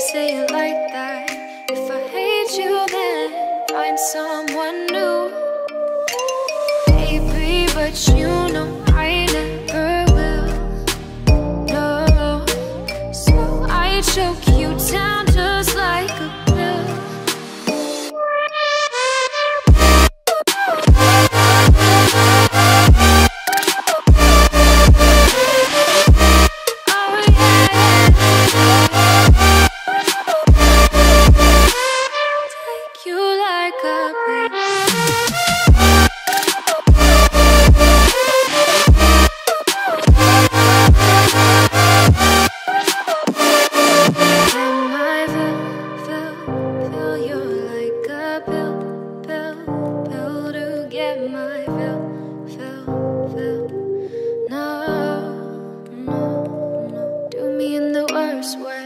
say it like that. If I hate you, then find someone new. Baby, but you know I never will. No, so I choke you down just like a pill. No, do me in the worst way.